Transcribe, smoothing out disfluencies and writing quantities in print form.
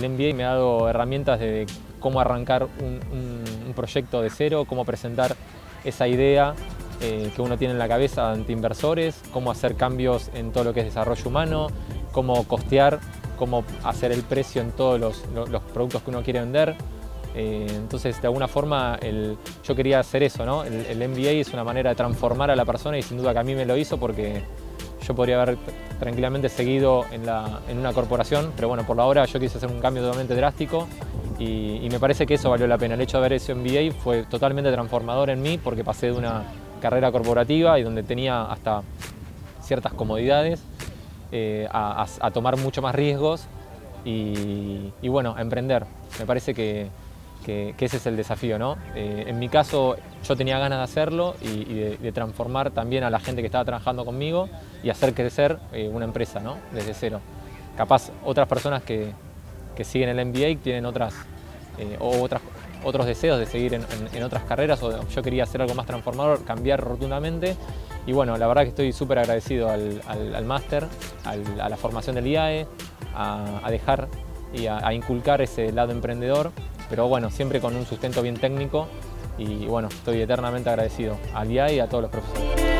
el MBA me ha dado herramientas de cómo arrancar un proyecto de cero, cómo presentar esa idea que uno tiene en la cabeza ante inversores, cómo hacer cambios en todo lo que es desarrollo humano, cómo costear, cómo hacer el precio en todos los productos que uno quiere vender. Entonces, de alguna forma, yo quería hacer eso, ¿no? El MBA es una manera de transformar a la persona y sin duda que a mí me lo hizo porque yo podría haber tranquilamente seguido en una corporación, pero bueno, por la hora yo quise hacer un cambio totalmente drástico y me parece que eso valió la pena. El hecho de haber hecho MBA fue totalmente transformador en mí porque pasé de una carrera corporativa y donde tenía hasta ciertas comodidades a tomar mucho más riesgos y bueno, a emprender. Me parece que ese es el desafío, ¿no? En mi caso yo tenía ganas de hacerlo y de transformar también a la gente que estaba trabajando conmigo y hacer crecer una empresa, ¿no? Desde cero. Capaz otras personas que siguen el MBA tienen otros deseos de seguir en otras carreras, o yo quería hacer algo más transformador, cambiar rotundamente. Y bueno, la verdad que estoy súper agradecido al máster, a la formación del IAE, a dejar y a inculcar ese lado emprendedor, pero bueno, siempre con un sustento bien técnico y bueno, estoy eternamente agradecido al IAE y a todos los profesores.